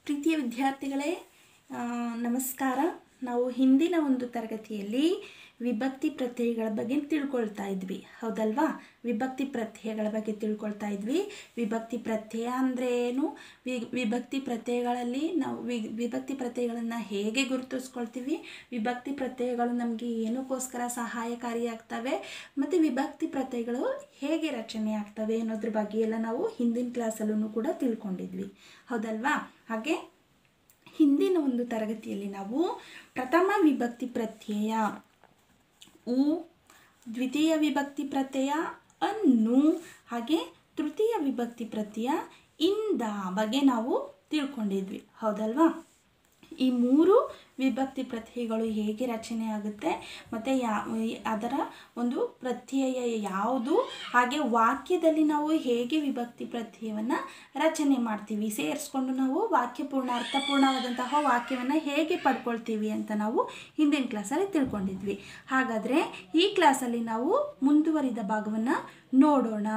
ಪ್ರೀತಿಯ ವಿದ್ಯಾರ್ಥಿಗಳೇ, ನಮಸ್ಕಾರ. ನಾವು ಹಿಂದಿನ ಒಂದು ತರಗತಿಯಲ್ಲಿ ವಿಭಕ್ತಿ ಪ್ರತ್ಯಯಗಳ ಬಗ್ಗೆ ತಿಳ್ಕೊಳ್ತಾ ಇದ್ವಿ, ಹೌದಲ್ವಾ? ವಿಭಕ್ತಿ ಪ್ರತ್ಯಯಗಳ ಬಗ್ಗೆ ತಿಳ್ಕೊಳ್ತಾ ಇದ್ವಿ. ವಿಭಕ್ತಿ ಪ್ರತ್ಯಯ ಅಂದರೆ ಏನು, ವಿಭಕ್ತಿ ಪ್ರತ್ಯಯಗಳಲ್ಲಿ ನಾವು ವಿಭಕ್ತಿ ಪ್ರತ್ಯಯಗಳನ್ನು ಹೇಗೆ ಗುರುತಿಸ್ಕೊಳ್ತೀವಿ, ವಿಭಕ್ತಿ ಪ್ರತ್ಯಯಗಳು ನಮಗೆ ಏನಕ್ಕೋಸ್ಕರ ಸಹಾಯಕಾರಿಯಾಗ್ತವೆ, ಮತ್ತು ವಿಭಕ್ತಿ ಪ್ರತ್ಯಯಗಳು ಹೇಗೆ ರಚನೆ ಆಗ್ತವೆ ಅನ್ನೋದ್ರ ಬಗ್ಗೆ ಎಲ್ಲ ನಾವು ಹಿಂದಿನ ಕ್ಲಾಸಲ್ಲೂ ಕೂಡ ತಿಳ್ಕೊಂಡಿದ್ವಿ, ಹೌದಲ್ವಾ? ಹಾಗೆ ಹಿಂದಿನ ಒಂದು ತರಗತಿಯಲ್ಲಿ ನಾವು ಪ್ರಥಮ ವಿಭಕ್ತಿ ಪ್ರತ್ಯಯ ಉ, ದ್ವಿತೀಯ ವಿಭಕ್ತಿ ಪ್ರತ್ಯಯ ಅನ್ನು, ಹಾಗೆ ತೃತೀಯ ವಿಭಕ್ತಿ ಪ್ರತ್ಯಯ ಇಂದ ಬಗ್ಗೆ ನಾವು ತಿಳ್ಕೊಂಡಿದ್ವಿ, ಹೌದಲ್ವಾ? ಈ ಮೂರು ವಿಭಕ್ತಿ ಪ್ರತ್ಯಯಗಳು ಹೇಗೆ ರಚನೆ ಆಗುತ್ತೆ ಮತ್ತು ಅದರ ಒಂದು ಪ್ರತ್ಯಯ ಯಾವುದು, ಹಾಗೆ ವಾಕ್ಯದಲ್ಲಿ ನಾವು ಹೇಗೆ ವಿಭಕ್ತಿ ಪ್ರತ್ಯಯವನ್ನು ರಚನೆ ಮಾಡ್ತೀವಿ, ಸೇರಿಸ್ಕೊಂಡು ನಾವು ವಾಕ್ಯಪೂರ್ಣ ಅರ್ಥಪೂರ್ಣವಾದಂತಹ ವಾಕ್ಯವನ್ನು ಹೇಗೆ ಪಡ್ಕೊಳ್ತೀವಿ ಅಂತ ನಾವು ಹಿಂದಿನ ಕ್ಲಾಸಲ್ಲಿ ತಿಳ್ಕೊಂಡಿದ್ವಿ. ಹಾಗಾದರೆ ಈ ಕ್ಲಾಸಲ್ಲಿ ನಾವು ಮುಂದುವರಿದ ಭಾಗವನ್ನು ನೋಡೋಣ.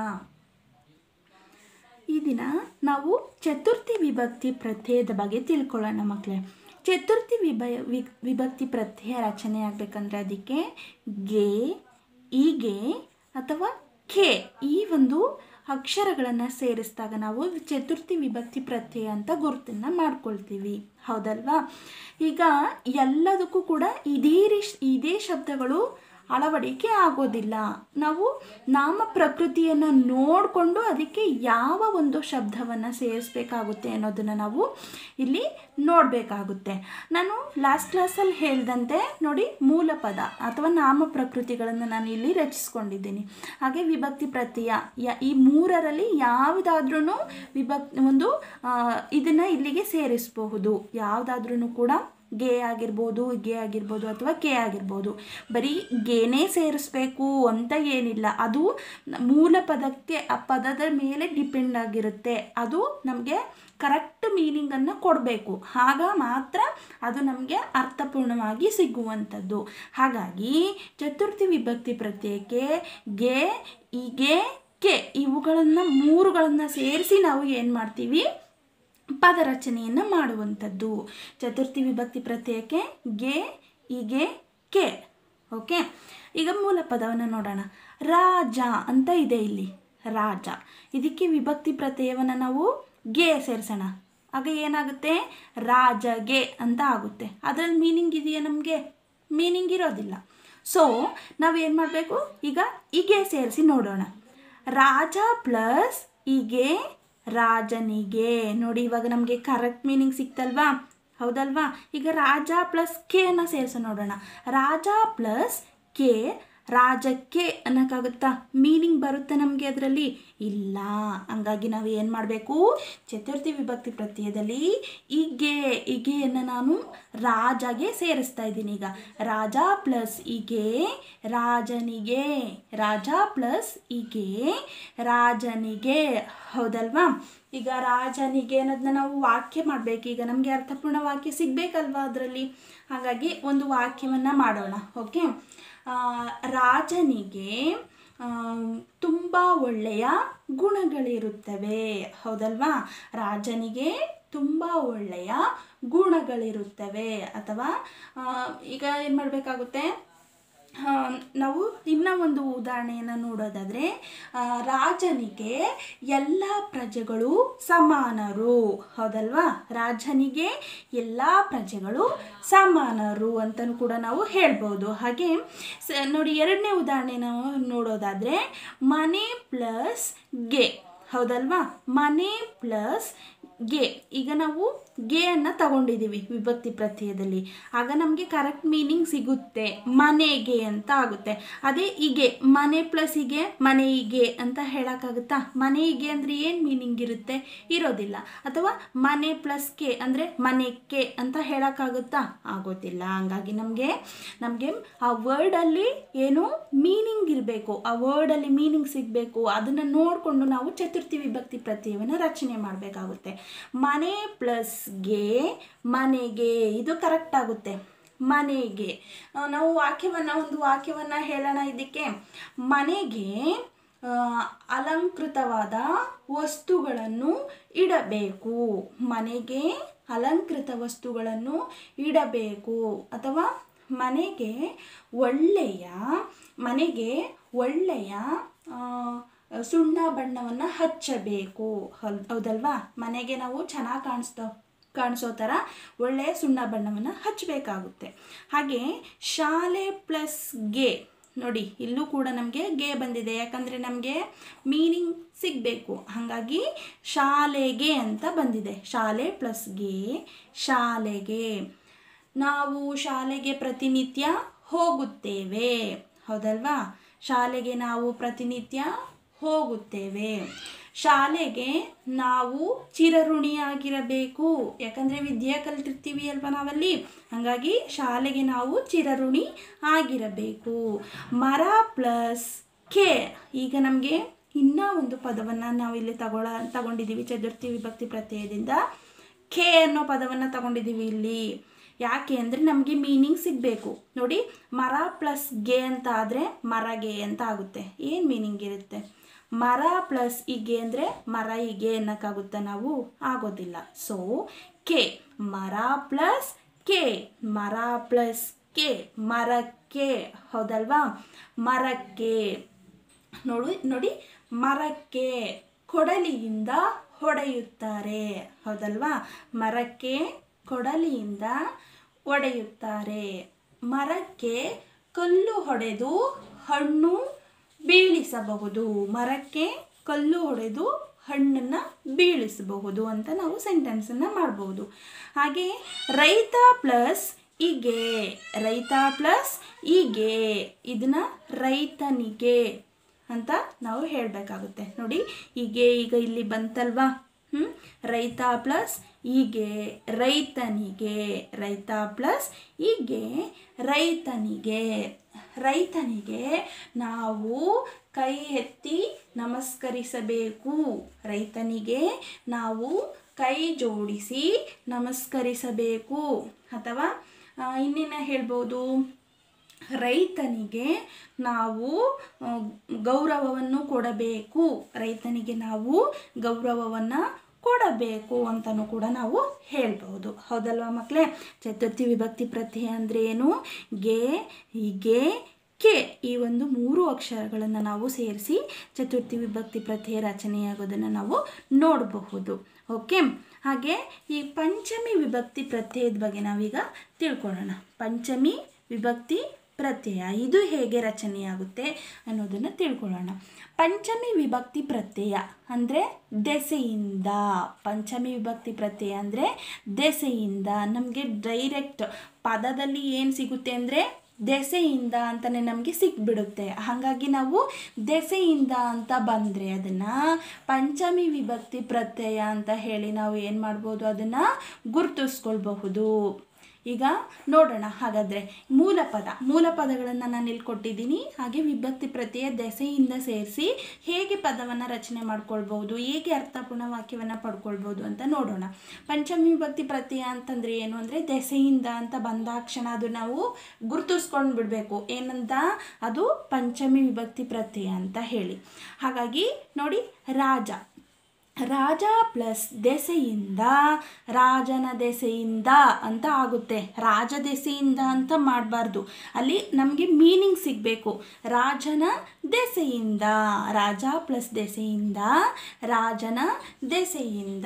ಈ ದಿನ ನಾವು ಚತುರ್ಥಿ ವಿಭಕ್ತಿ ಪ್ರತ್ಯಯದ ಬಗ್ಗೆ ತಿಳ್ಕೊಳ್ಳೋಣ ಮಕ್ಕಳೇ. ಚತುರ್ಥಿ ವಿಭಕ್ತಿ ಪ್ರತ್ಯಯ ರಚನೆ ಆಗಬೇಕಂದ್ರೆ ಅದಕ್ಕೆ ಗೆ, ಈಗೆ ಅಥವಾ ಕೆ ಈ ಒಂದು ಅಕ್ಷರಗಳನ್ನು ಸೇರಿಸಿದಾಗ ನಾವು ಚತುರ್ಥಿ ವಿಭಕ್ತಿ ಪ್ರತ್ಯಯ ಅಂತ ಗುರುತನ್ನು ಮಾಡ್ಕೊಳ್ತೀವಿ, ಹೌದಲ್ವಾ? ಈಗ ಎಲ್ಲದಕ್ಕೂ ಕೂಡ ಇದೇ ಶಬ್ದಗಳು ಅಳವಡಿಕೆ ಆಗೋದಿಲ್ಲ. ನಾವು ನಾಮ ಪ್ರಕೃತಿಯನ್ನು ನೋಡಿಕೊಂಡು ಅದಕ್ಕೆ ಯಾವ ಒಂದು ಶಬ್ದವನ್ನು ಸೇರಿಸಬೇಕಾಗುತ್ತೆ ಅನ್ನೋದನ್ನು ನಾವು ಇಲ್ಲಿ ನೋಡಬೇಕಾಗುತ್ತೆ. ನಾನು ಲಾಸ್ಟ್ ಕ್ಲಾಸಲ್ಲಿ ಹೇಳಿದಂತೆ ನೋಡಿ, ಮೂಲ ಪದ ಅಥವಾ ನಾಮ ಪ್ರಕೃತಿಗಳನ್ನು ನಾನು ಇಲ್ಲಿ ರಚಿಸ್ಕೊಂಡಿದ್ದೀನಿ. ಹಾಗೆ ವಿಭಕ್ತಿ ಪ್ರತ್ಯಯ ಈ ಮೂರರಲ್ಲಿ ಯಾವುದಾದ್ರೂ ಇದನ್ನು ಇಲ್ಲಿಗೆ ಸೇರಿಸಬಹುದು. ಯಾವುದಾದ್ರೂ ಕೂಡ ಗೆ ಆಗಿರ್ಬೋದು ಅಥವಾ ಕೆ ಆಗಿರ್ಬೋದು. ಬರೀ ಗೇನೇ ಸೇರಿಸ್ಬೇಕು ಅಂತ ಏನಿಲ್ಲ, ಅದು ಮೂಲ ಪದಕ್ಕೆ ಆ ಪದದ ಮೇಲೆ ಡಿಪೆಂಡ್ ಆಗಿರುತ್ತೆ. ಅದು ನಮಗೆ ಕರೆಕ್ಟ್ ಮೀನಿಂಗನ್ನು ಕೊಡಬೇಕು, ಆಗ ಮಾತ್ರ ಅದು ನಮಗೆ ಅರ್ಥಪೂರ್ಣವಾಗಿ ಸಿಗುವಂಥದ್ದು. ಹಾಗಾಗಿ ಚತುರ್ಥಿ ವಿಭಕ್ತಿ ಪ್ರತ್ಯಯಕ್ಕೆ ಗೆ, ಈಗೆ, ಕೆ ಇವುಗಳನ್ನು ಮೂರುಗಳನ್ನು ಸೇರಿಸಿ ನಾವು ಏನು ಮಾಡ್ತೀವಿ, ಪದರಚನೆಯನ್ನು ಮಾಡುವಂಥದ್ದು. ಚತುರ್ಥಿ ವಿಭಕ್ತಿ ಪ್ರತ್ಯಯಕ್ಕೆ ಗೆ, ಈಗೆ, ಕೆ. ಓಕೆ, ಈಗ ಮೂಲ ಪದವನ್ನು ನೋಡೋಣ. ರಾಜ ಅಂತ ಇದೆ ಇಲ್ಲಿ, ರಾಜ. ಇದಕ್ಕೆ ವಿಭಕ್ತಿ ಪ್ರತ್ಯಯವನ್ನು ನಾವು ಗೆ ಸೇರಿಸೋಣ, ಆಗ ಏನಾಗುತ್ತೆ, ರಾಜಗೆ ಅಂತ ಆಗುತ್ತೆ. ಅದರಲ್ಲಿ ಮೀನಿಂಗ್ ಇದೆಯಾ? ನಮಗೆ ಮೀನಿಂಗ್ ಇರೋದಿಲ್ಲ. ಸೊ ನಾವೇನು ಮಾಡಬೇಕು, ಈಗ ಈಗೆ ಸೇರಿಸಿ ನೋಡೋಣ. ರಾಜ ಪ್ಲಸ್ ಈಗೆ ರಾಜನಿಗೆ. ನೋಡಿ, ಇವಾಗ ನಮಗೆ ಕರೆಕ್ಟ್ ಮೀನಿಂಗ್ ಸಿಕ್ತಲ್ವಾ, ಹೌದಲ್ವಾ? ಈಗ ರಾಜ ಪ್ಲಸ್ ಕೆ ಅನ್ನು ಸೇರಿಸ ನೋಡೋಣ. ರಾಜ ಪ್ಲಸ್ ಕೆ ರಾಜಕ್ಕೆ ಅನ್ನೋಕ್ಕಾಗುತ್ತಾ? ಮೀನಿಂಗ್ ಬರುತ್ತೆ ನಮಗೆ ಅದರಲ್ಲಿ? ಇಲ್ಲ. ಹಂಗಾಗಿ ನಾವು ಏನು ಮಾಡಬೇಕು, ಚತುರ್ಥಿ ವಿಭಕ್ತಿ ಪ್ರತ್ಯಯದಲ್ಲಿ ಈಗೆಯನ್ನು ನಾನು ರಾಜಗೆ ಸೇರಿಸ್ತಾ ಇದ್ದೀನಿ. ಈಗ ರಾಜ ಪ್ಲಸ್ ಈಗೆ ರಾಜನಿಗೆ, ರಾಜ ಪ್ಲಸ್ ಈಗೆ ರಾಜನಿಗೆ, ಹೌದಲ್ವಾ? ಈಗ ರಾಜನಿಗೆ ಅನ್ನೋದನ್ನ ನಾವು ವಾಕ್ಯ ಮಾಡಬೇಕು. ಈಗ ನಮಗೆ ಅರ್ಥಪೂರ್ಣ ವಾಕ್ಯ ಸಿಗಬೇಕಲ್ವಾ ಅದರಲ್ಲಿ. ಹಾಗಾಗಿ ಒಂದು ವಾಕ್ಯವನ್ನು ಮಾಡೋಣ. ಓಕೆ, ರಾಜನಿಗೆ ತುಂಬ ಒಳ್ಳೆಯ ಗುಣಗಳಿರುತ್ತವೆ, ಹೌದಲ್ವಾ? ರಾಜನಿಗೆ ತುಂಬ ಒಳ್ಳೆಯ ಗುಣಗಳಿರುತ್ತವೆ. ಅಥವಾ ಈಗ ಏನು ಮಾಡಬೇಕಾಗುತ್ತೆ, ನಾವು ಇನ್ನೂ ಒಂದು ಉದಾಹರಣೆಯನ್ನು ನೋಡೋದಾದರೆ, ರಾಜನಿಗೆ ಎಲ್ಲ ಪ್ರಜೆಗಳು ಸಮಾನರು, ಹೌದಲ್ವಾ? ರಾಜನಿಗೆ ಎಲ್ಲ ಪ್ರಜೆಗಳು ಸಮಾನರು ಅಂತಲೂ ಕೂಡ ನಾವು ಹೇಳ್ಬೋದು. ಹಾಗೆ ನೋಡಿ, ಎರಡನೇ ಉದಾಹರಣೆ ನಾವು ನೋಡೋದಾದರೆ ಮನೆ ಪ್ಲಸ್ ಗೆ, ಹೌದಲ್ವಾ? ಮನೆ ಪ್ಲಸ್ ಗೆ. ಈಗ ನಾವು ಗೆ ಅನ್ನು ತಗೊಂಡಿದ್ದೀವಿ ವಿಭಕ್ತಿ ಪ್ರತ್ಯಯದಲ್ಲಿ, ಆಗ ನಮಗೆ ಕರೆಕ್ಟ್ ಮೀನಿಂಗ್ ಸಿಗುತ್ತೆ, ಮನೆಗೆ ಅಂತ ಆಗುತ್ತೆ. ಅದೇ ಹೀಗೆ ಮನೆ ಪ್ಲಸ್ ಹೀಗೆ ಮನೆಗೆ ಅಂತ ಹೇಳೋಕ್ಕಾಗುತ್ತಾ? ಮನೆಗೆ ಅಂದರೆ ಏನು ಮೀನಿಂಗ್ ಇರುತ್ತೆ? ಇರೋದಿಲ್ಲ. ಅಥವಾ ಮನೆ ಪ್ಲಸ್ ಕೆ ಅಂದರೆ ಮನೆಗೆ ಅಂತ ಹೇಳೋಕ್ಕಾಗುತ್ತಾ? ಆಗೋದಿಲ್ಲ. ಹಂಗಾಗಿ ನಮಗೆ ಆ ವರ್ಡಲ್ಲಿ ಏನು ಮೀನಿಂಗ್ ಇರಬೇಕು, ಆ ವರ್ಡಲ್ಲಿ ಮೀನಿಂಗ್ ಸಿಗಬೇಕು. ಅದನ್ನು ನೋಡಿಕೊಂಡು ನಾವು ಚತುರ್ಥಿ ವಿಭಕ್ತಿ ಪ್ರತ್ಯಯವನ್ನು ರಚನೆ ಮಾಡಬೇಕಾಗುತ್ತೆ. ಮನೆ ಪ್ಲಸ್ ಗೆ ಮನೆಗೆ, ಇದು ಕರೆಕ್ಟ್ ಆಗುತ್ತೆ. ಮನೆಗೆ ನಾವು ಒಂದು ವಾಕ್ಯವನ್ನು ಹೇಳೋಣ. ಇದಕ್ಕೆ ಮನೆಗೆ ಅಲಂಕೃತವಾದ ವಸ್ತುಗಳನ್ನು ಇಡಬೇಕು. ಮನೆಗೆ ಅಲಂಕೃತ ವಸ್ತುಗಳನ್ನು ಇಡಬೇಕು ಅಥವಾ ಮನೆಗೆ ಒಳ್ಳೆಯ ಸುಣ್ಣ ಬಣ್ಣವನ್ನು ಹಚ್ಚಬೇಕು. ಹೌದಲ್ವಾ? ಮನೆಗೆ ನಾವು ಚೆನ್ನಾಗಿ ಕಾಣಿಸೋ ಥರ ಒಳ್ಳೆಯ ಸುಣ್ಣ ಬಣ್ಣವನ್ನು ಹಚ್ಚಬೇಕಾಗುತ್ತೆ. ಹಾಗೆ ಶಾಲೆ ಪ್ಲಸ್ ಗೆ, ನೋಡಿ ಇಲ್ಲೂ ಕೂಡ ನಮಗೆ ಗೆ ಬಂದಿದೆ, ಯಾಕಂದರೆ ನಮಗೆ ಮೀನಿಂಗ್ ಸಿಗಬೇಕು. ಹಾಗಾಗಿ ಶಾಲೆಗೆ ಅಂತ ಬಂದಿದೆ. ಶಾಲೆ ಪ್ಲಸ್ ಗೆ, ಶಾಲೆಗೆ. ನಾವು ಶಾಲೆಗೆ ಪ್ರತಿನಿತ್ಯ ಹೋಗುತ್ತೇವೆ. ಹೌದಲ್ವಾ? ಶಾಲೆಗೆ ನಾವು ಪ್ರತಿನಿತ್ಯ ಹೋಗುತ್ತೇವೆ. ಶಾಲೆಗೆ ನಾವು ಚಿರಋಣಿಯಾಗಿರಬೇಕು, ಯಾಕಂದರೆ ವಿದ್ಯೆ ಕಲ್ತಿರ್ತೀವಿ ಅಲ್ವಾ ನಾವಲ್ಲಿ. ಹಾಗಾಗಿ ಶಾಲೆಗೆ ನಾವು ಚಿರಋಣಿ ಆಗಿರಬೇಕು. ಮರ ಪ್ಲಸ್ ಕೆ. ಈಗ ನಮಗೆ ಇನ್ನೂ ಒಂದು ಪದವನ್ನು ನಾವು ಇಲ್ಲಿ ತಗೊಂಡಿದ್ದೀವಿ ಚತುರ್ಥಿ ವಿಭಕ್ತಿ ಪ್ರತ್ಯಯದಿಂದ. ಕೆ ಅನ್ನೋ ಪದವನ್ನು ತಗೊಂಡಿದ್ದೀವಿ ಇಲ್ಲಿ. ಯಾಕೆ ಅಂದರೆ ನಮಗೆ ಮೀನಿಂಗ್ ಸಿಗಬೇಕು. ನೋಡಿ, ಮರ ಪ್ಲಸ್ ಗೆ ಅಂತ ಆದರೆ ಮರಗೆ ಅಂತ ಆಗುತ್ತೆ. ಏನು ಮೀನಿಂಗ್ ಇರುತ್ತೆ? ಮರ ಪ್ಲಸ್ ಇಗೆ ಅಂದರೆ ಮರ ಇಗೆ ಅನ್ನೋಕ್ಕಾಗುತ್ತಾ ನಾವು? ಆಗೋದಿಲ್ಲ. ಸೊ ಕೆ, ಮರ ಪ್ಲಸ್ ಕೆ, ಮರ ಪ್ಲಸ್ ಕೆ, ಮರಕ್ಕೆ. ಹೌದಲ್ವಾ? ಮರಕ್ಕೆ. ನೋಡಿ ಮರಕ್ಕೆ ಕೊಡಲಿಯಿಂದ ಹೊಡೆಯುತ್ತಾರೆ. ಹೌದಲ್ವಾ? ಮರಕ್ಕೆ ಕೊಡಲಿಯಿಂದ ಹೊಡೆಯುತ್ತಾರೆ. ಮರಕ್ಕೆ ಕಲ್ಲು ಹೊಡೆದು ಹಣ್ಣು ಬೀಳಿಸಬಹುದು. ಮರಕ್ಕೆ ಕಲ್ಲು ಹೊಡೆದು ಹಣ್ಣನ್ನು ಬೀಳಿಸಬಹುದು ಅಂತ ನಾವು ಸೆಂಟೆನ್ಸನ್ನು ಮಾಡ್ಬೋದು. ಹಾಗೆ ರೈತ ಪ್ಲಸ್ ಹೀಗೆ, ರೈತ ಪ್ಲಸ್ ಹೀಗೆ, ಇದನ್ನು ರೈತನಿಗೆ ಅಂತ ನಾವು ಹೇಳಬೇಕಾಗುತ್ತೆ. ನೋಡಿ ಹೀಗೆ ಈಗ ಇಲ್ಲಿ ಬಂತಲ್ವಾ? ರೈತ ಪ್ಲಸ್ ಹೀಗೆ ರೈತನಿಗೆ, ರೈತ ಪ್ಲಸ್ ಹೀಗೆ ರೈತನಿಗೆ. ರೈತನಿಗೆ ನಾವು ಕೈ ಎತ್ತಿ ನಮಸ್ಕರಿಸಬೇಕು. ರೈತನಿಗೆ ನಾವು ಕೈ ಜೋಡಿಸಿ ನಮಸ್ಕರಿಸಬೇಕು. ಅಥವಾ ಇನ್ನೇನು ಹೇಳ್ಬೋದು? ರೈತನಿಗೆ ನಾವು ಗೌರವವನ್ನು ಕೊಡಬೇಕು. ರೈತನಿಗೆ ನಾವು ಗೌರವವನ್ನು ಕೊಡಬೇಕು ಅಂತಲೂ ಕೂಡ ನಾವು ಹೇಳ್ಬೋದು. ಹೌದಲ್ವಾ ಮಕ್ಕಳೇ? ಚತುರ್ಥಿ ವಿಭಕ್ತಿ ಪ್ರತ್ಯಯ ಅಂದರೆ ಏನು? ಗೆ, ಹೀಗೆ, ಕೆ, ಈ ಒಂದು 3 ಅಕ್ಷರಗಳನ್ನು ನಾವು ಸೇರಿಸಿ ಚತುರ್ಥಿ ವಿಭಕ್ತಿ ಪ್ರತ್ಯಯ ರಚನೆಯಾಗೋದನ್ನು ನಾವು ನೋಡಬಹುದು. ಓಕೆ. ಹಾಗೆ ಈ ಪಂಚಮಿ ವಿಭಕ್ತಿ ಪ್ರತ್ಯಯದ ಬಗ್ಗೆ ನಾವೀಗ ತಿಳ್ಕೊಳ್ಳೋಣ. ಪಂಚಮಿ ವಿಭಕ್ತಿ ಪ್ರತ್ಯಯ ಇದು ಹೇಗೆ ರಚನೆಯಾಗುತ್ತೆ ಅನ್ನೋದನ್ನು ತಿಳ್ಕೊಳ್ಳೋಣ. ಪಂಚಮಿ ವಿಭಕ್ತಿ ಪ್ರತ್ಯಯ ಅಂದರೆ ದೆಸೆಯಿಂದ. ಪಂಚಮಿ ವಿಭಕ್ತಿ ಪ್ರತ್ಯಯ ಅಂದರೆ ದೆಸೆಯಿಂದ. ನಮಗೆ ಡೈರೆಕ್ಟ್ ಪದದಲ್ಲಿ ಏನು ಸಿಗುತ್ತೆ ಅಂದರೆ ದೆಸೆಯಿಂದ ಅಂತಲೇ ನಮಗೆ ಸಿಕ್ಬಿಡುತ್ತೆ. ಹಾಗಾಗಿ ನಾವು ದೆಸೆಯಿಂದ ಅಂತ ಬಂದರೆ ಅದನ್ನು ಪಂಚಮಿ ವಿಭಕ್ತಿ ಪ್ರತ್ಯಯ ಅಂತ ಹೇಳಿ ನಾವು ಏನು ಮಾಡ್ಬೋದು? ಅದನ್ನು ಗುರುತಿಸ್ಕೊಳ್ಬಹುದು. ಈಗ ನೋಡೋಣ. ಹಾಗಾದರೆ ಮೂಲ ಪದಗಳನ್ನು ನಾನು ಇಲ್ಲಿ ಕೊಟ್ಟಿದ್ದೀನಿ. ಹಾಗೆ ವಿಭಕ್ತಿ ಪ್ರತ್ಯಯ ದೆಸೆಯಿಂದ ಸೇರಿಸಿ ಹೇಗೆ ಪದವನ್ನು ರಚನೆ ಮಾಡ್ಕೊಳ್ಬೋದು, ಹೇಗೆ ಅರ್ಥಪೂರ್ಣ ವಾಕ್ಯವನ್ನು ಪಡ್ಕೊಳ್ಬೋದು ಅಂತ ನೋಡೋಣ. ಪಂಚಮಿ ವಿಭಕ್ತಿ ಪ್ರತ್ಯಯ ಅಂತಂದರೆ ಏನು ಅಂದರೆ ದೆಸೆಯಿಂದ ಅಂತ ಬಂದಾಕ್ಷಣ ಅದು ನಾವು ಗುರುತಿಸ್ಕೊಂಡು ಬಿಡಬೇಕು. ಏನಂತ? ಅದು ಪಂಚಮಿ ವಿಭಕ್ತಿ ಪ್ರತ್ಯಯ ಅಂತ ಹೇಳಿ. ಹಾಗಾಗಿ ನೋಡಿ, ರಾಜ ಪ್ಲಸ್ ದೆಸೆಯಿಂದ ರಾಜನ ದೆಸೆಯಿಂದ ಅಂತ ಆಗುತ್ತೆ. ರಾಜ ದೆಸೆಯಿಂದ ಅಂತ ಮಾಡಬಾರ್ದು. ಅಲ್ಲಿ ನಮಗೆ ಮೀನಿಂಗ್ ಸಿಗಬೇಕು. ರಾಜನ ದೆಸೆಯಿಂದ, ರಾಜ ಪ್ಲಸ್ ದೆಸೆಯಿಂದ ರಾಜನ ದೆಸೆಯಿಂದ.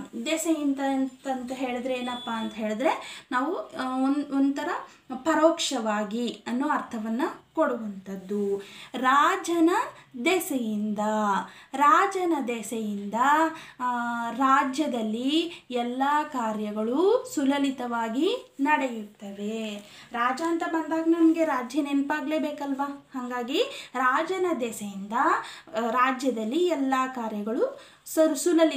ಅಂತಂತ ಹೇಳಿದ್ರೆ ಏನಪ್ಪ ಅಂತ ಹೇಳಿದ್ರೆ ನಾವು ಒಂಥರ ಪರೋಕ್ಷವಾಗಿ ಅನ್ನೋ ಅರ್ಥವನ್ನು ಕೊಡುವಂಥದ್ದು. ರಾಜನ ದೆಸೆಯಿಂದ ರಾಜ್ಯದಲ್ಲಿ ಎಲ್ಲ ಕಾರ್ಯಗಳು ಸುಲಲಿತವಾಗಿ ನಡೆಯುತ್ತವೆ. ರಾಜ ಅಂತ ಬಂದಾಗ ನಮಗೆ ರಾಜ್ಯ ನೆನಪಾಗಲೇಬೇಕಲ್ವಾ? ಹಾಗಾಗಿ ರಾಜನ ದೆಸೆಯಿಂದ ರಾಜ್ಯದಲ್ಲಿ ಎಲ್ಲ ಕಾರ್ಯಗಳು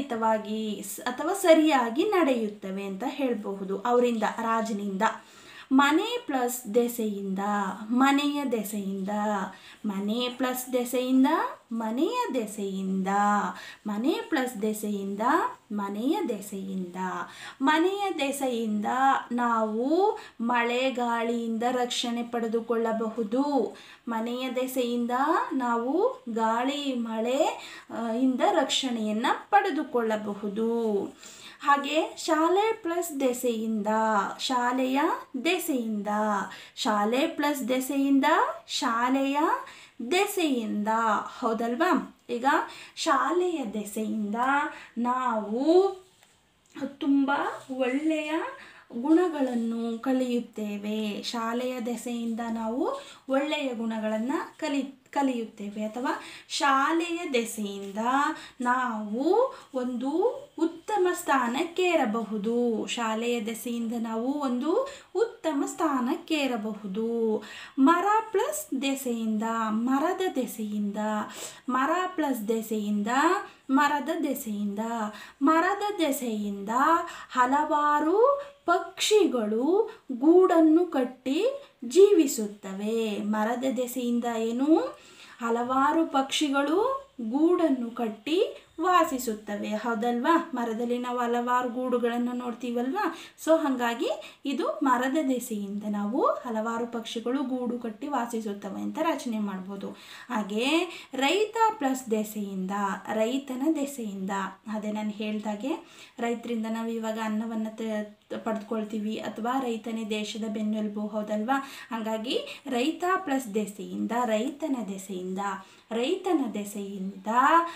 ಸುಲಲಿತವಾಗಿ ಅಥವಾ ಸರಿಯಾಗಿ ನಡೆಯುತ್ತವೆ ಅಂತ ಹೇಳಬಹುದು. ಅವರಿಂದ, ರಾಜನಿಂದ. ಮನೆ ಪ್ಲಸ್ ದೆಸೆಯಿಂದ, ಮನೆಯ ದೆಸೆಯಿಂದ, ಮನೆ ಪ್ಲಸ್ ದೆಸೆಯಿಂದ, ಮನೆಯ ದೆಸೆಯಿಂದ, ಮನೆ ಪ್ಲಸ್ ದೆಸೆಯಿಂದ, ಮನೆಯ ದೆಸೆಯಿಂದ. ಮನೆಯ ದೆಸೆಯಿಂದ ನಾವು ಮಳೆ ಗಾಳಿಯಿಂದ ರಕ್ಷಣೆ ಪಡೆದುಕೊಳ್ಳಬಹುದು. ಮನೆಯ ದೆಸೆಯಿಂದ ನಾವು ಗಾಳಿ ಮಳೆ ಇಂದ ರಕ್ಷಣೆಯನ್ನು ಪಡೆದುಕೊಳ್ಳಬಹುದು. ಹಾಗೆ ಶಾಲೆ ಪ್ಲಸ್ ದೆಸೆಯಿಂದ, ಶಾಲೆಯ ದೆಸೆಯಿಂದ, ಶಾಲೆ ಪ್ಲಸ್ ದೆಸೆಯಿಂದ, ಶಾಲೆಯ ದೆಸೆಯಿಂದ. ಹೌದಲ್ವಾ? ಈಗ ಶಾಲೆಯ ದೆಸೆಯಿಂದ ನಾವು ತುಂಬ ಒಳ್ಳೆಯ ಗುಣಗಳನ್ನು ಕಲಿಯುತ್ತೇವೆ. ಶಾಲೆಯ ದೆಸೆಯಿಂದ ನಾವು ಒಳ್ಳೆಯ ಗುಣಗಳನ್ನು ಕಲಿಯುತ್ತೇವೆ. ಅಥವಾ ಶಾಲೆಯ ದೆಸೆಯಿಂದ ನಾವು ಒಂದು ಉತ್ತಮ ಸ್ಥಾನಕ್ಕೇರಬಹುದು. ಶಾಲೆಯ ದೆಸೆಯಿಂದ ನಾವು ಒಂದು ಉತ್ತಮ ಸ್ಥಾನಕ್ಕೇರಬಹುದು. ಮರ ಪ್ಲಸ್ ದೆಸೆಯಿಂದ, ಮರದ ದೆಸೆಯಿಂದ, ಮರ ಪ್ಲಸ್ ದೆಸೆಯಿಂದ, ಮರದ ದೆಸೆಯಿಂದ, ಮರದ ದೆಸೆಯಿಂದ ಹಲವಾರು ಪಕ್ಷಿಗಳು ಗೂಡನ್ನು ಕಟ್ಟಿ ಜೀವಿಸುತ್ತವೆ. ಮರದ ದೆಸೆಯಿಂದ ಏನು? ಹಲವಾರು ಪಕ್ಷಿಗಳು ಗೂಡನ್ನು ಕಟ್ಟಿ ವಾಸಿಸುತ್ತವೆ. ಹೌದಲ್ವಾ? ಮರದಲ್ಲಿ ನಾವು ಹಲವಾರು ಗೂಡುಗಳನ್ನು ನೋಡ್ತೀವಲ್ವಾ? ಸೊ ಹಾಗಾಗಿ ಇದು ಮರದ ದೆಸೆಯಿಂದ ನಾವು ಹಲವಾರು ಪಕ್ಷಿಗಳು ಗೂಡು ಕಟ್ಟಿ ವಾಸಿಸುತ್ತವೆ ಅಂತ ರಚನೆ ಮಾಡ್ಬೋದು. ಹಾಗೆ ರೈತ ಪ್ಲಸ್ ದೆಸೆಯಿಂದ, ರೈತನ ದೆಸೆಯಿಂದ. ಅದೇ ನಾನು ಹೇಳ್ದಾಗೆ ರೈತರಿಂದ ನಾವು ಇವಾಗ ಅನ್ನವನ್ನು ಪಡೆದುಕೊಳ್ತೀವಿ, ಅಥವಾ ರೈತನೇ ದೇಶದ ಬೆನ್ನೆಲುಬು. ಹೌದಲ್ವಾ? ಹಾಗಾಗಿ ರೈತ ಪ್ಲಸ್ ದೆಸೆಯಿಂದ, ರೈತನ ದೆಸೆಯಿಂದ, ರೈತನ ದೆಸೆಯಿಂದ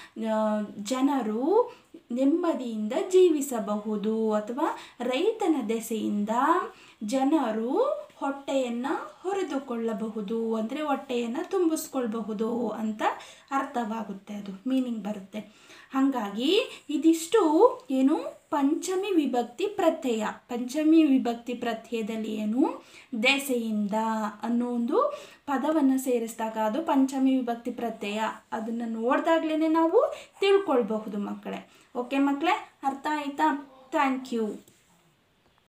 ಜನರು ನೆಮ್ಮದಿಯಿಂದ ಜೀವಿಸಬಹುದು. ಅಥವಾ ರೈತನ ದೆಸೆಯಿಂದ ಜನರು ಹೊಟ್ಟೆಯನ್ನು ಹೊರೆದುಕೊಳ್ಳಬಹುದು, ಅಂದರೆ ಹೊಟ್ಟೆಯನ್ನು ತುಂಬಿಸ್ಕೊಳ್ಬಹುದು ಅಂತ ಅರ್ಥವಾಗುತ್ತೆ, ಅದು ಮೀನಿಂಗ್ ಬರುತ್ತೆ. ಹಾಗಾಗಿ ಇದಿಷ್ಟು ಏನು ಪಂಚಮಿ ವಿಭಕ್ತಿ ಪ್ರತ್ಯಯ. ಪಂಚಮಿ ವಿಭಕ್ತಿ ಪ್ರತ್ಯಯದಲ್ಲಿ ಏನು? ದೆಸೆಯಿಂದ ಅನ್ನೋ ಒಂದು ಪದವನ್ನು ಸೇರಿಸಿದಾಗ ಅದು ಪಂಚಮಿ ವಿಭಕ್ತಿ ಪ್ರತ್ಯಯ. ಅದನ್ನು ನೋಡಿದಾಗಲೇ ನಾವು ತಿಳ್ಕೊಳ್ಬಹುದು ಮಕ್ಕಳೇ. ಓಕೆ ಮಕ್ಕಳೇ, ಅರ್ಥ ಆಯ್ತಾ? Thank you.